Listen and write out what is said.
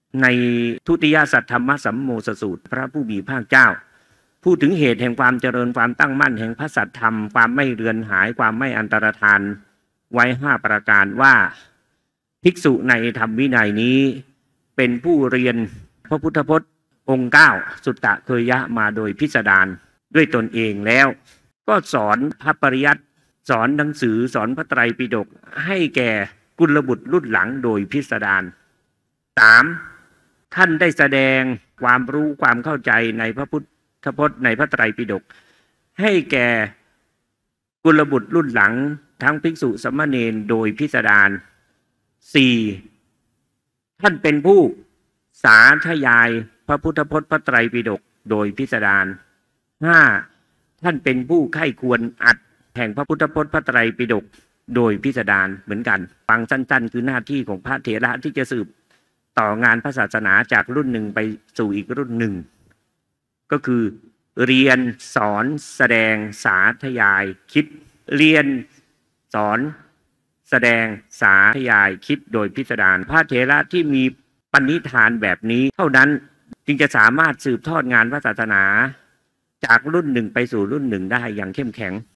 ในทุติยสัทธรรมสัมโมสสูตรพระผู้มีพระเจ้าพูดถึงเหตุแห่งความเจริญความตั้งมั่นแห่งพระสัทธรรมความไม่เรือนหายความไม่อันตรธานไว้5ประการว่าภิกษุในธรรมวินัยนี้เป็นผู้เรียนพระพุทธพจน์องค์9สุตตะเคยะมาโดยพิสดารด้วยตนเองแล้วก็สอนพระปริยัติสอนหนังสือสอนพระไตรปิฎกให้แก่กุลบุตรรุ่นหลังโดยพิสดาร 3. ท่านได้แสดงความรู้ความเข้าใจในพระพุทธพจน์ในพระไตรปิฎกให้แก่กุลบุตรรุ่นหลังทั้งภิกษุสามเณรโดยพิสดาร 4. ท่านเป็นผู้สาธยายพระพุทธพจน์พระไตรปิฎกโดยพิสดาร 5. ท่านเป็นผู้ใคร่ควรอัดแห่งพระพุทธพจน์พระไตรปิฎกโดยพิสดารเหมือนกันฟังสั้นๆคือหน้าที่ของพระเถระที่จะสืบต่องานพระศาสนาจากรุ่นหนึ่งไปสู่อีกรุ่นหนึ่งก็คือเรียนสอนแสดงสาธยายคิดเรียนสอนแสดงสาธยายคิดโดยพิสดารพระเถระที่มีปณิธานแบบนี้เท่านั้นจึงจะสามารถสืบทอดงานพระศาสนาจากรุ่นหนึ่งไปสู่รุ่นหนึ่งได้อย่างเข้มแข็ง